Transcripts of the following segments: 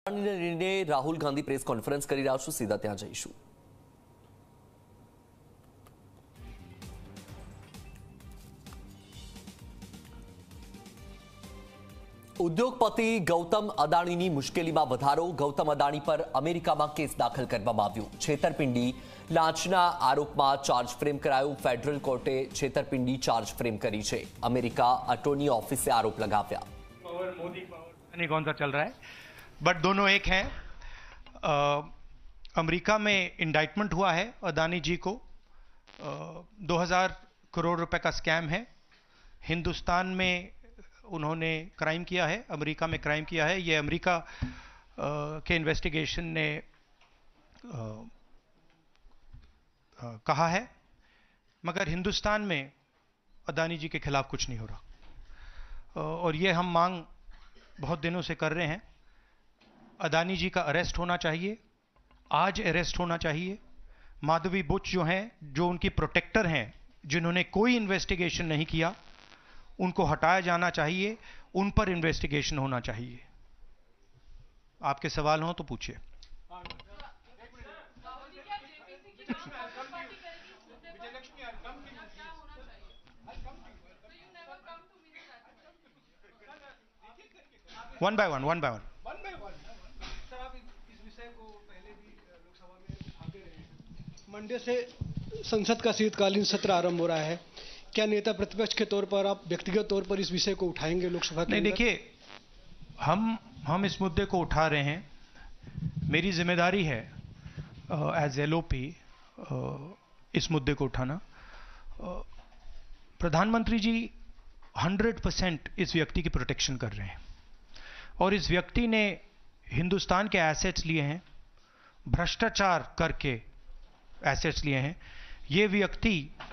Rahul Gandhi press conference કરી રહ્યા છું, સીધા ત્યાં જઈશું। ઉદ્યોગપતિ ગૌતમ અદાણીની મુશ્કેલીમાં વધારો। ગૌતમ અદાણી પર અમેરિકામાં કેસ દાખલ કરવામાં આવ્યો। છેતરપિંડી લાંચના આરોપમાં ચાર્જ ફ્રેમ કરાયો। ફેડરલ કોર્ટે છેતરપિંડી ચાર્જ फ्रेम करी છે। અમેરિકા અટોર્ની ઓફિસે આરોપ लगाव्या। मोदी पावर नहीं कौन सा चल रहा है, बट दोनों एक हैं। अमेरिका में इंडाइटमेंट हुआ है अदानी जी को। 2000 करोड़ रुपए का स्कैम है। हिंदुस्तान में उन्होंने क्राइम किया है, अमेरिका में क्राइम किया है। ये अमेरिका के इन्वेस्टिगेशन ने कहा है, मगर हिंदुस्तान में अदानी जी के खिलाफ कुछ नहीं हो रहा। और ये हम मांग बहुत दिनों से कर रहे हैं। अदानी जी का अरेस्ट होना चाहिए, आज अरेस्ट होना चाहिए। माधवी बुच जो हैं, जो उनकी प्रोटेक्टर हैं, जिन्होंने कोई इन्वेस्टिगेशन नहीं किया, उनको हटाया जाना चाहिए। उन पर इन्वेस्टिगेशन होना चाहिए। आपके सवाल हो तो पूछिए। वन बाय वन सर, आप इस विषय को पहले भी लोकसभा में उठाते रहे हैं। मंडे से संसद का शीतकालीन सत्र आरंभ हो रहा है। क्या नेता प्रतिपक्ष के तौर पर आप व्यक्तिगत तौर पर इस विषय को उठाएंगे लोकसभा के? नहीं, देखिए, हम इस मुद्दे को उठा रहे हैं। मेरी जिम्मेदारी है एज एलओपी इस मुद्दे को उठाना। प्रधानमंत्री जी 100% इस व्यक्ति की प्रोटेक्शन कर रहे हैं, और इस व्यक्ति ने हिंदुस्तान के एसेट्स लिए हैं, भ्रष्टाचार करके एसेट्स लिए हैं। ये व्यक्ति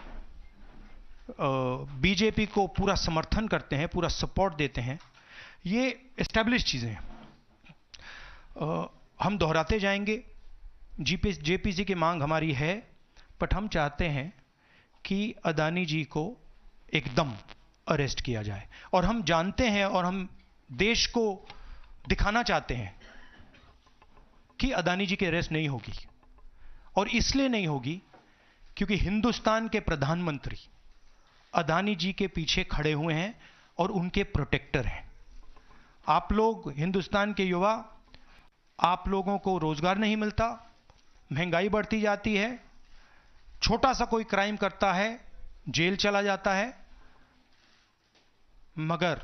बीजेपी को पूरा समर्थन करते हैं, पूरा सपोर्ट देते हैं। ये एस्टैब्लिश चीज़ें हैं। हम दोहराते जाएंगे। जेपीसी की मांग हमारी है, बट हम चाहते हैं कि अदानी जी को एकदम अरेस्ट किया जाए। और हम जानते हैं और हम देश को दिखाना चाहते हैं कि अदानी जी की अरेस्ट नहीं होगी। और इसलिए नहीं होगी क्योंकि हिंदुस्तान के प्रधानमंत्री अदानी जी के पीछे खड़े हुए हैं और उनके प्रोटेक्टर हैं। आप लोग, हिंदुस्तान के युवा, आप लोगों को रोजगार नहीं मिलता, महंगाई बढ़ती जाती है, छोटा सा कोई क्राइम करता है जेल चला जाता है, मगर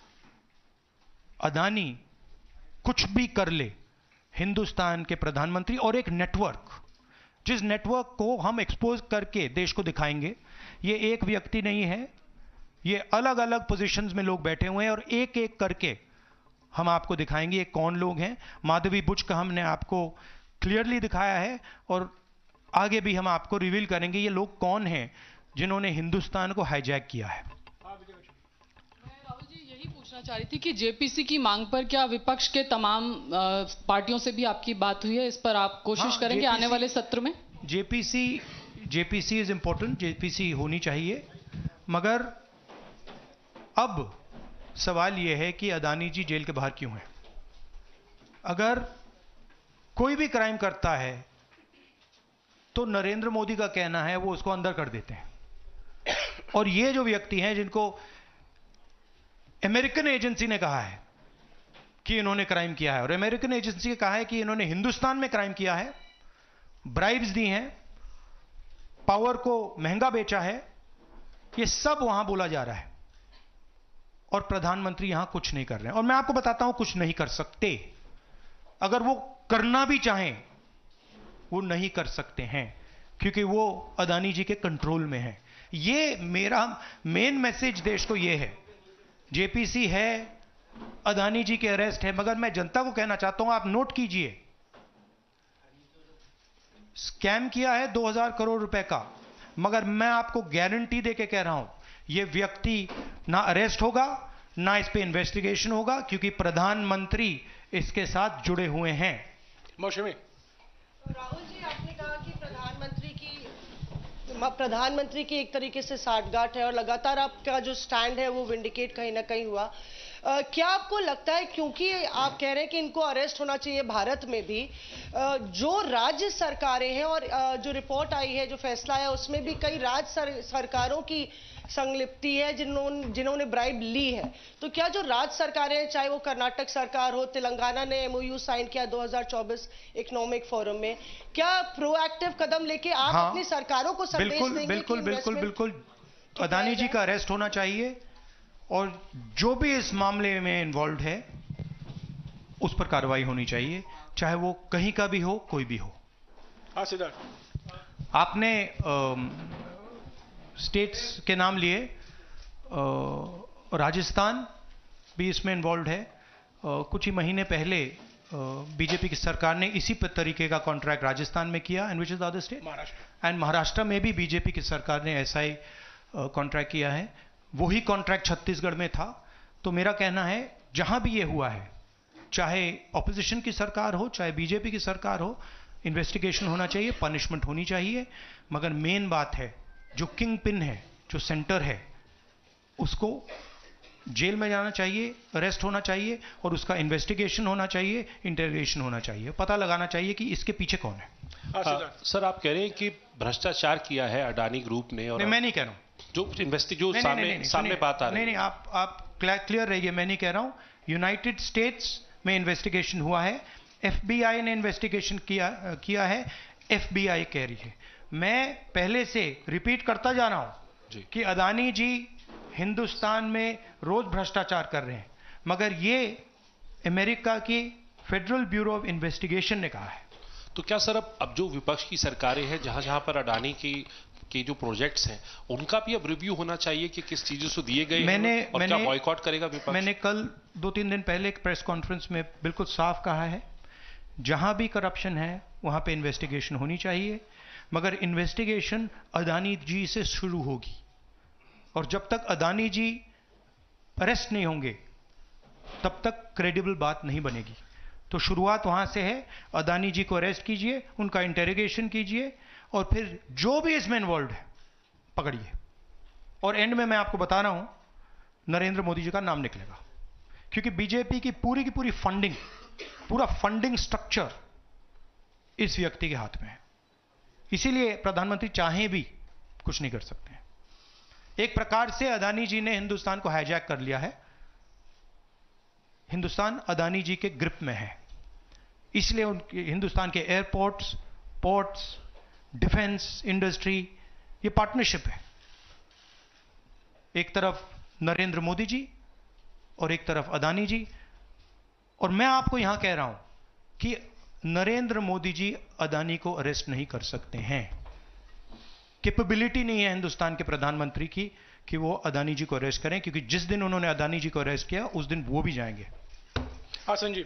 अदानी कुछ भी कर ले, हिंदुस्तान के प्रधानमंत्री और एक नेटवर्क, जिस नेटवर्क को हम एक्सपोज करके देश को दिखाएंगे। ये एक व्यक्ति नहीं है, ये अलग अलग पोजीशंस में लोग बैठे हुए हैं, और एक एक करके हम आपको दिखाएंगे ये कौन लोग हैं। माधवी बुच का हमने आपको क्लियरली दिखाया है, और आगे भी हम आपको रिवील करेंगे ये लोग कौन हैं जिन्होंने हिंदुस्तान को हाईजैक किया है। राहुल जी, यही पूछना चाह रही थी कि जेपीसी की मांग पर क्या विपक्ष के तमाम पार्टियों से भी आपकी बात हुई है? इस पर आप कोशिश करेंगे आने वाले सत्र में? जेपीसी इज इंपॉर्टेंट, जेपीसी होनी चाहिए, मगर अब सवाल यह है कि अदानी जी जेल के बाहर क्यों हैं? अगर कोई भी क्राइम करता है तो नरेंद्र मोदी का कहना है वो उसको अंदर कर देते हैं। और ये जो व्यक्ति हैं जिनको अमेरिकन एजेंसी ने कहा है कि इन्होंने क्राइम किया है, और अमेरिकन एजेंसी ने कहा है कि इन्होंने हिंदुस्तान में क्राइम किया है, ब्राइब्स दी हैं, पावर को महंगा बेचा है, ये सब वहां बोला जा रहा है, और प्रधानमंत्री यहां कुछ नहीं कर रहे हैं। और मैं आपको बताता हूं कुछ नहीं कर सकते। अगर वो करना भी चाहें वो नहीं कर सकते हैं, क्योंकि वो अदानी जी के कंट्रोल में है। ये मेरा मेन मैसेज देश को ये है। जेपीसी है, अदानी जी के अरेस्ट है, मगर मैं जनता को कहना चाहता हूं, आप नोट कीजिए, स्कैम किया है 2000 करोड़ रुपए का, मगर मैं आपको गारंटी देके कह रहा हूं यह व्यक्ति ना अरेस्ट होगा, ना इस पे इन्वेस्टिगेशन होगा, क्योंकि प्रधानमंत्री इसके साथ जुड़े हुए हैं। मौसमी राहुल जी, आपने कहा कि प्रधानमंत्री की एक तरीके से साठगांठ है, और लगातार आपका जो स्टैंड है वो विंडिकेट कहीं ना कहीं हुआ। क्या आपको लगता है, क्योंकि आप कह रहे हैं कि इनको अरेस्ट होना चाहिए भारत में भी, जो राज्य सरकारें हैं और जो रिपोर्ट आई है, जो फैसला है, उसमें भी कई राज्य सरकारों की संलिप्ति है जिन्होंने ब्राइब ली है, तो क्या जो राज्य सरकारें हैं, चाहे वो कर्नाटक सरकार हो, तेलंगाना ने MOU साइन किया 2024 इकोनॉमिक फोरम में, क्या प्रोएक्टिव कदम लेके आप अपनी सरकारों को संदेश देंगे? बिल्कुल अदानी जी का अरेस्ट होना चाहिए और जो भी इस मामले में इन्वॉल्व है उस पर कार्रवाई होनी चाहिए, चाहे वो कहीं का भी हो, कोई भी हो। हाँ सिद्धार्थ, आपने स्टेट्स के नाम लिए, राजस्थान भी इसमें इन्वॉल्व है। कुछ ही महीने पहले बीजेपी की सरकार ने इसी तरीके का कॉन्ट्रैक्ट राजस्थान में किया, and which is the other state, Maharashtra में भी बीजेपी की सरकार ने ऐसा ही कॉन्ट्रैक्ट किया है। वही कॉन्ट्रैक्ट छत्तीसगढ़ में था। तो मेरा कहना है जहां भी ये हुआ है, चाहे ऑपोजिशन की सरकार हो, चाहे बीजेपी की सरकार हो, इन्वेस्टिगेशन होना चाहिए, पनिशमेंट होनी चाहिए, मगर मेन बात है जो किंग पिन है, जो सेंटर है, उसको जेल में जाना चाहिए, अरेस्ट होना चाहिए और उसका इन्वेस्टिगेशन होना चाहिए, इंटरोगेशन होना चाहिए, पता लगाना चाहिए कि इसके पीछे कौन है। सर, आप कह रहे हैं कि भ्रष्टाचार किया है अडानी ग्रुप ने, और मैं नहीं कह रहा हूं, जो सामने बात आ रही है। नहीं, आप क्लियर रहिए, मैं नहीं कह रहा हूं। यूनाइटेड स्टेट्स में इन्वेस्टिगेशन हुआ है, FBI ने इन्वेस्टिगेशन किया है, FBI कह रही है। मैं पहले से रिपीट करता जा रहा हूं कि अदानी जी हिंदुस्तान में रोज भ्रष्टाचार कर रहे हैं, मगर ये अमेरिका की फेडरल ब्यूरो ऑफ इन्वेस्टिगेशन ने कहा है। तो क्या सर, अब जो विपक्ष की सरकारें हैं, जहां पर अडानी के जो प्रोजेक्ट्स हैं, उनका भी अब रिव्यू होना चाहिए कि किस चीजों से दिए गए हैं और क्या बॉयकॉट करेगा विपक्ष? मैंने कल 2-3 दिन पहले एक प्रेस कॉन्फ्रेंस में बिल्कुल साफ कहा है, जहां भी करप्शन है वहां पे इन्वेस्टिगेशन होनी चाहिए, मगर इन्वेस्टिगेशन अदानी जी से शुरू होगी, और जब तक अदानी जी अरेस्ट नहीं होंगे तब तक क्रेडिबल बात नहीं बनेगी। तो शुरुआत वहां से है, अदानी जी को अरेस्ट कीजिए, उनका इंटेरोगेशन कीजिए, और फिर जो भी इसमें इन्वॉल्व है पकड़िए, और एंड में मैं आपको बता रहा हूं नरेंद्र मोदी जी का नाम निकलेगा, क्योंकि बीजेपी की पूरी फंडिंग, पूरा फंडिंग स्ट्रक्चर इस व्यक्ति के हाथ में है। इसीलिए प्रधानमंत्री चाहे भी कुछ नहीं कर सकते हैं। एक प्रकार से अदानी जी ने हिंदुस्तान को हाईजैक कर लिया है, हिंदुस्तान अदानी जी के ग्रिप में है, इसलिए उनके हिंदुस्तान के एयरपोर्ट्स, पोर्ट्स, डिफेंस इंडस्ट्री, ये पार्टनरशिप है। एक तरफ नरेंद्र मोदी जी और एक तरफ अदानी जी, और मैं आपको यहां कह रहा हूं कि नरेंद्र मोदी जी अदानी को अरेस्ट नहीं कर सकते हैं। कैपेबिलिटी नहीं है हिंदुस्तान के प्रधानमंत्री की कि वो अदानी जी को अरेस्ट करें, क्योंकि जिस दिन उन्होंने अदानी जी को अरेस्ट किया उस दिन वो भी जाएंगे। हाँ Sanjeev.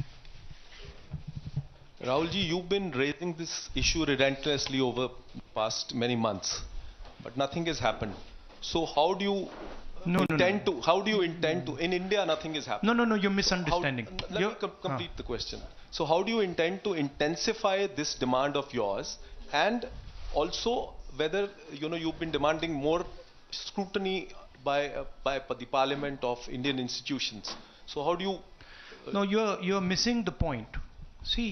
Rahul ji, you've been raising this issue relentlessly over past many months, but nothing has happened. So how do you intend to? How do you intend to? In India, nothing is happening. No, you're misunderstanding. Let me complete the question. So how do you intend to intensify this demand of yours, and also whether you've been demanding more scrutiny by the Parliament of Indian institutions? So how do you? No, you're missing the point. See.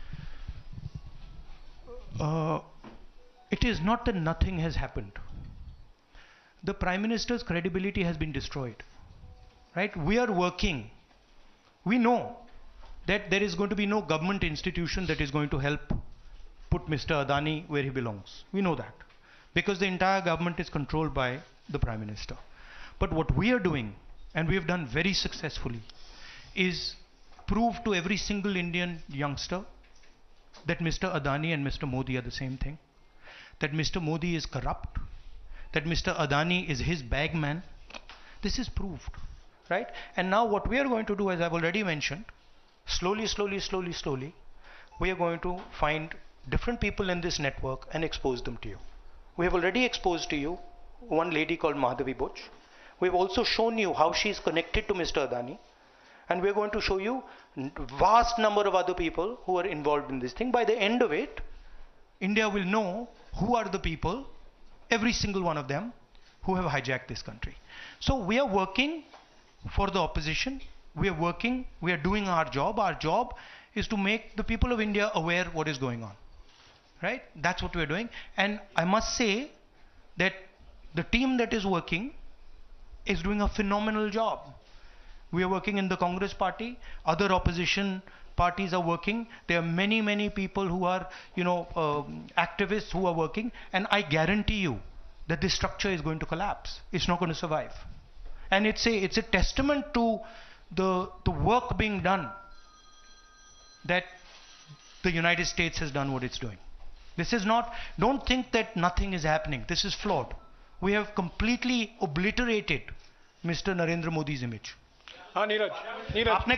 It is not that nothing has happened. The Prime Minister's credibility has been destroyed. Right? We are working. We know that there is going to be no government institution that is going to help put Mr. Adani where he belongs. We know that. Because the entire government is controlled by the Prime Minister. But what we are doing, and we have done very successfully, is prove to every single Indian youngster that Mr. Adani and Mr. Modi are the same thing, that Mr. Modi is corrupt, that Mr. Adani is his bagman. This is proved, right? And now what we are going to do, as I've already mentioned, slowly, we are going to find different people in this network and expose them to you. We have already exposed to you one lady called Madhavi Buch. We've also shown you how she is connected to Mr. Adani. And we're going to show you vast number of other people who are involved in this thing. By the end of it, India will know who are the people, every single one of them, who have hijacked this country. So we are working for the opposition. We are working, we are doing our job. Our job is to make the people of India aware what is going on. Right? That's what we are doing. And I must say that the team that is working is doing a phenomenal job. We are working in the Congress party, other opposition parties are working. There are many, many people who are, activists who are working, and I guarantee you that this structure is going to collapse. It's not going to survive. And it's a testament to the work being done that the United States has done what it's doing. This is not, don't think that nothing is happening. This is flawed. We have completely obliterated Mr. Narendra Modi's image. हाँ नीरज, आपने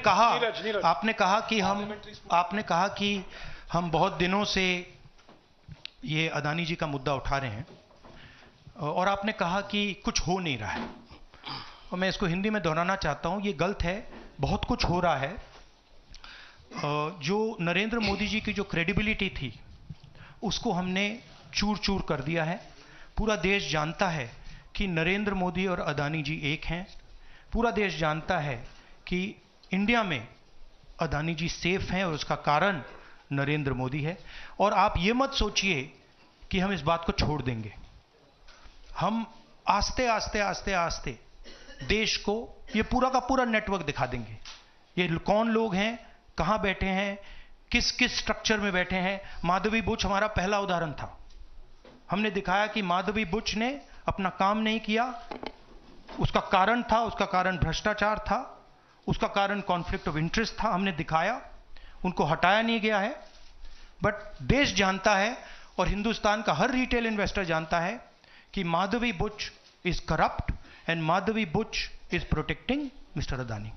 कहा कि हम बहुत दिनों से ये अदानी जी का मुद्दा उठा रहे हैं और आपने कहा कि कुछ हो नहीं रहा है, और मैं इसको हिंदी में दोहराना चाहता हूं, ये गलत है। बहुत कुछ हो रहा है। जो नरेंद्र मोदी जी की जो क्रेडिबिलिटी थी उसको हमने चूर चूर कर दिया है। पूरा देश जानता है कि नरेंद्र मोदी और अदानी जी एक हैं। पूरा देश जानता है कि इंडिया में अदानी जी सेफ हैं और उसका कारण नरेंद्र मोदी है। और आप ये मत सोचिए कि हम इस बात को छोड़ देंगे। हम आस्ते आस्ते आस्ते आस्ते देश को ये पूरा का पूरा नेटवर्क दिखा देंगे। ये कौन लोग हैं, कहां बैठे हैं, किस किस स्ट्रक्चर में बैठे हैं। माधवी बुच हमारा पहला उदाहरण था। हमने दिखाया कि माधवी बुच ने अपना काम नहीं किया, उसका कारण था, उसका कारण भ्रष्टाचार था, उसका कारण कॉन्फ्लिक्ट ऑफ इंटरेस्ट था। हमने दिखाया, उनको हटाया नहीं गया है। बट देश जानता है और हिंदुस्तान का हर रिटेल इन्वेस्टर जानता है कि Madhabi Buch is corrupt and Madhabi Buch is protecting mister Adani.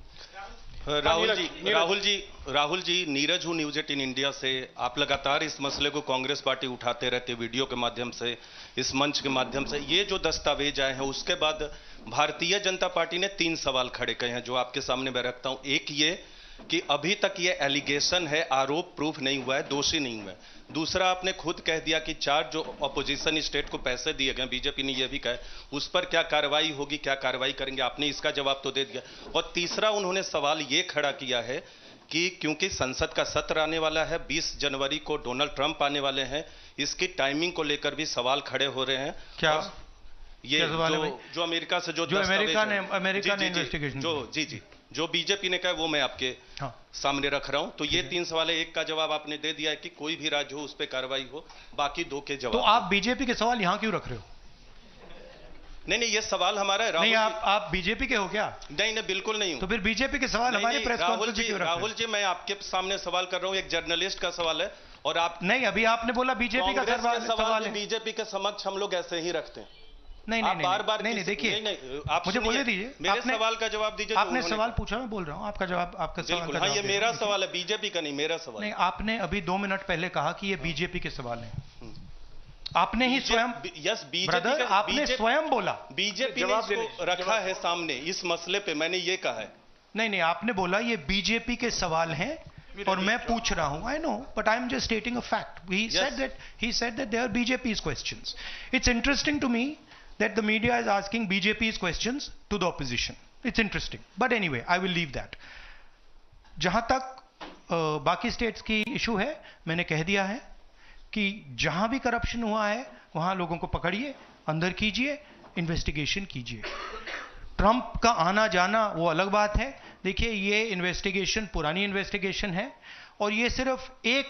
Rahul ji, Neeraj हूं न्यूज 18 इंडिया से। आप लगातार इस मसले को कांग्रेस पार्टी उठाते रहते, वीडियो के माध्यम से, इस मंच के माध्यम से। ये जो दस्तावेज आए हैं उसके बाद भारतीय जनता पार्टी ने 3 सवाल खड़े किए हैं जो आपके सामने मैं रखता हूं। एक ये कि अभी तक ये एलिगेशन है, आरोप प्रूफ नहीं हुआ है, दोषी नहीं हुआ है। दूसरा, आपने खुद कह दिया कि 4 जो अपोजिशन स्टेट को पैसे दिए गए, बीजेपी ने यह भी कहा, उस पर क्या कार्रवाई होगी, क्या कार्रवाई करेंगे, आपने इसका जवाब तो दे दिया। और तीसरा, उन्होंने सवाल ये खड़ा किया है कि क्योंकि संसद का सत्र आने वाला है, 20 जनवरी को डोनाल्ड ट्रंप आने वाले हैं, इसकी टाइमिंग को लेकर भी सवाल खड़े हो रहे हैं। क्या ये जो अमेरिका से जो अमेरिका ने इन्वेस्टिगेशन जो बीजेपी ने कहा वो मैं आपके सामने रख रहा हूं। तो ये 3 सवाल है। एक का जवाब आपने दे दिया है कि कोई भी राज्य हो उस पर कार्रवाई हो, बाकी 2 के जवाब। तो आप बीजेपी के सवाल यहां क्यों रख रहे हो? नहीं, ये सवाल हमारा है। नहीं, आप बीजेपी के हो क्या? नहीं, बिल्कुल नहीं हूं। तो फिर बीजेपी के सवाल हमारे प्रेस कॉन्फ्रेंस में क्यों रख रहे हो? राहुल जी, मैं आपके सामने सवाल कर रहा हूं, एक जर्नलिस्ट का सवाल है। और आप नहीं, अभी आपने बोला बीजेपी का सवाल है। बीजेपी के समक्ष हम लोग ऐसे ही रखते हैं। नहीं, बार-बार देखिए, आप मुझे बोलने दीजिए। मेरे सवाल का जवाब दीजिए। आपने सवाल पूछा, मैं बोल रहा हूं आपका जवाब। आपका सवाल, हाँ, ये मेरा सवाल है, बीजेपी का नहीं, मेरा सवाल। नहीं, आपने अभी 2 मिनट पहले कहा कि ये बीजेपी के सवाल हैं। आपने ही स्वयं, यस, ब्रदर, आपने स्वयं बोला बीजेपी ने इसको रखा है सामने इस मसले पे, मैंने ये कहा है। नहीं, आपने बोला ये बीजेपी के सवाल हैं और मैं पूछ रहा हूं। I know, but I am just stating a fact. He said that they are BJP's questions. It's interesting to me that the media is asking BJP's questions to the opposition. It's interesting. But anyway, I will leave that. जहां तक बाकी states की issue है, मैंने कह दिया है कि जहां भी करप्शन हुआ है वहां लोगों को पकड़िए, अंदर कीजिए, इन्वेस्टिगेशन कीजिए। ट्रंप का आना जाना वो अलग बात है। देखिए, ये इन्वेस्टिगेशन पुरानी इन्वेस्टिगेशन है और ये सिर्फ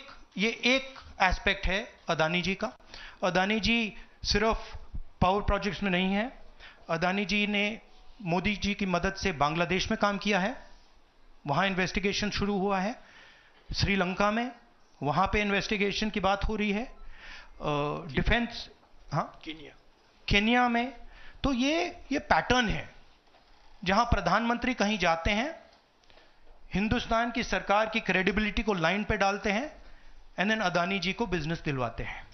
एक एस्पेक्ट है अदानी जी का। अदानी जी सिर्फ पावर प्रोजेक्ट्स में नहीं है। अदानी जी ने मोदी जी की मदद से बांग्लादेश में काम किया है, वहां इन्वेस्टिगेशन शुरू हुआ है। श्रीलंका में, वहां पे इन्वेस्टिगेशन की बात हो रही है। डिफेंस, हाँ, केन्या में। तो ये पैटर्न है जहां प्रधानमंत्री कहीं जाते हैं, हिंदुस्तान की सरकार की क्रेडिबिलिटी को लाइन पे डालते हैं एंड देन अदानी जी को बिजनेस दिलवाते हैं।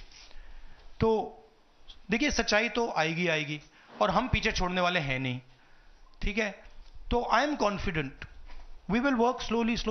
तो देखिए, सच्चाई तो आएगी और हम पीछे छोड़ने वाले हैं नहीं, ठीक है? तो I am confident we will work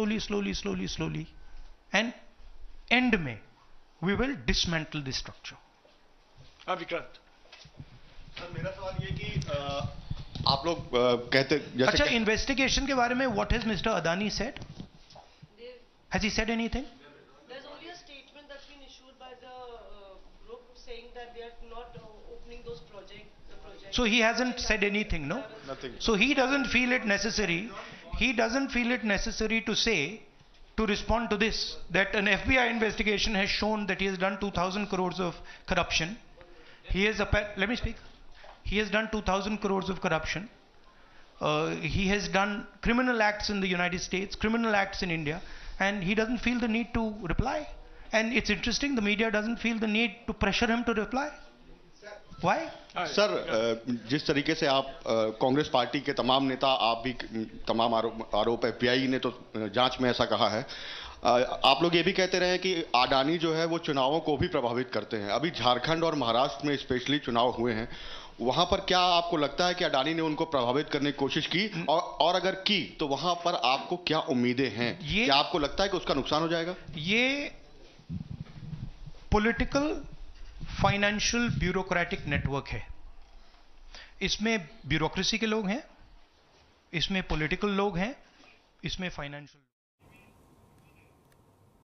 slowly and end में we will dismantle this structure. Vikrant, मेरा सवाल ये कि आप लोग कहते जैसे अच्छा, इन्वेस्टिगेशन के बारे में what has mister Adani said? Has he said anything? There's only a statement that's been issued by the group saying that they are not opening those projects. So he hasn't said anything, no? Nothing. So he doesn't feel it necessary. He doesn't feel it necessary to say, to respond to this, that an FBI investigation has shown that he has done 2,000 crores of corruption. He has, let me speak. He has done 2,000 crores of corruption. He has done criminal acts in the United States, criminal acts in India, and he doesn't feel the need to reply. And it's interesting, the media doesn't feel the need to pressure him to reply. Why? Sir, जिस तरीके से आप Congress party के तमाम नेता, आप भी तमाम आरोप FBI ने तो जांच में ऐसा कहा है, आप लोग ये भी कहते रहे कि अडानी जो है वो चुनावों को भी प्रभावित करते हैं। अभी झारखंड और महाराष्ट्र में स्पेशली चुनाव हुए हैं, वहां पर क्या आपको लगता है कि अडानी ने उनको प्रभावित करने की कोशिश की, और अगर की तो वहां पर आपको क्या उम्मीदें हैं? क्या आपको लगता है कि उसका नुकसान हो जाएगा? ये पॉलिटिकल फाइनेंशियल ब्यूरोक्रेटिक नेटवर्क है। इसमें ब्यूरोक्रेसी के लोग हैं, इसमें पॉलिटिकल लोग हैं, इसमें फाइनेंशियल